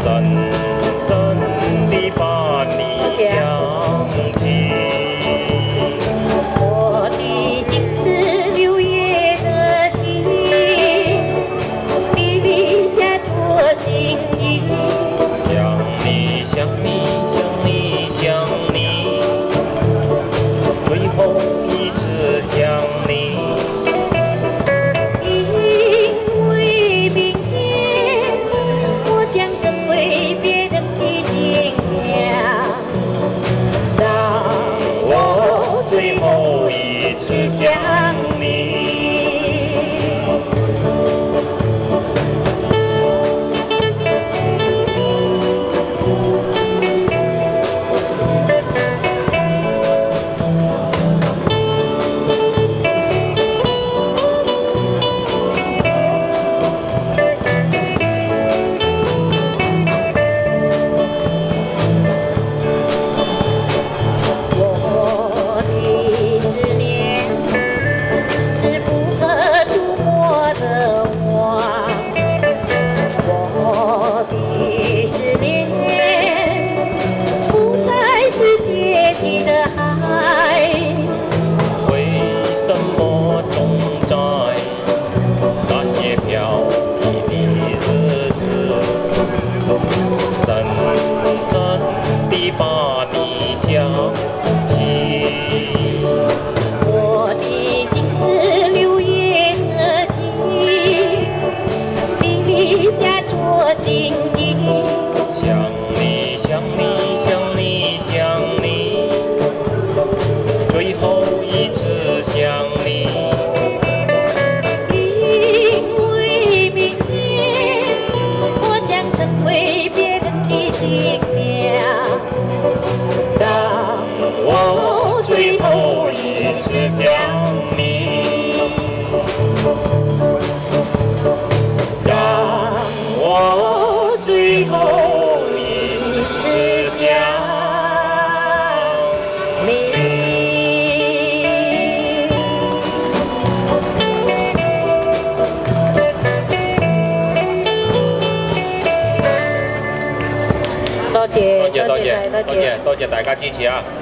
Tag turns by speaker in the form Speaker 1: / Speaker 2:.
Speaker 1: 深深地把你想起。
Speaker 2: 我的心是六月的晴，你笔下着心意。
Speaker 1: 想你想你想你想你，最后一次想你。 最后一次想你。把你想起，
Speaker 2: 我的心是六月的晴，你笔下着心意。
Speaker 1: 想你想你想你想你，最后一次想你。
Speaker 2: 因为明天我将成为别人的新娘。
Speaker 1: 我最后一次想你，让我最后一次想你。
Speaker 2: 多謝，
Speaker 1: 多謝大家支持啊！